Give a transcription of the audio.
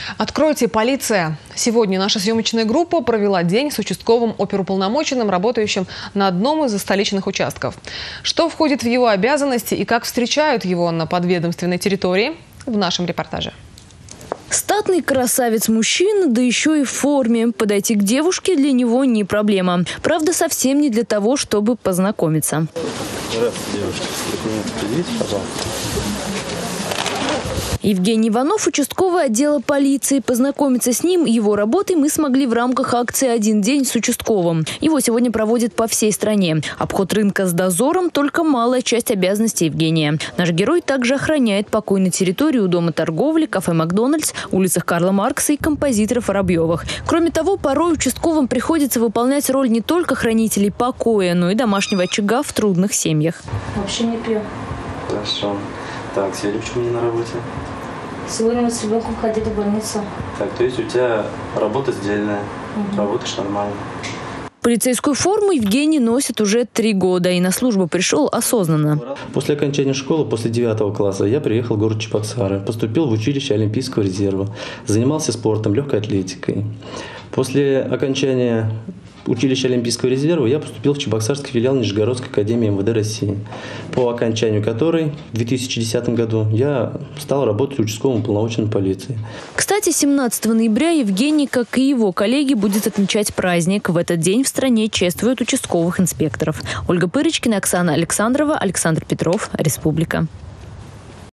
Откройте, полиция! Сегодня наша съемочная группа провела день с участковым оперуполномоченным, работающим на одном из столичных участков. Что входит в его обязанности и как встречают его на подведомственной территории – в нашем репортаже. Статный красавец-мужчина, да еще и в форме. Подойти к девушке для него не проблема. Правда, совсем не для того, чтобы познакомиться. Здравствуйте, девушка. Документы предъявите, пожалуйста. Евгений Иванов, участковый отдела полиции. Познакомиться с ним и его работой мы смогли в рамках акции «Один день с участковым». Его сегодня проводят по всей стране. Обход рынка с дозором – только малая часть обязанностей Евгения. Наш герой также охраняет покой на территории у дома торговли, кафе «Макдональдс», улицах Карла Маркса и композиторов Воробьевых. Кроме того, порой участковым приходится выполнять роль не только хранителей покоя, но и домашнего очага в трудных семьях. Вообще не пью. Хорошо. Так, сегодня почему не на работе? Сегодня мы с ребенком ходили в больницу. Так, то есть у тебя работа сдельная, работаешь нормально. Полицейскую форму Евгений носит уже 3 года и на службу пришел осознанно. После окончания школы, после 9 класса, я приехал в город Чебоксары, поступил в училище Олимпийского резерва, занимался спортом, легкой атлетикой. После окончания училища Олимпийского резерва я поступил в Чебоксарский филиал Нижегородской академии МВД России, по окончанию которой в 2010 году я стал работать участковым уполномоченным полиции. Кстати, 17 ноября Евгений, как и его коллеги, будет отмечать праздник. В этот день в стране чествуют участковых инспекторов. Ольга Пырочкина, Оксана Александрова, Александр Петров, Республика.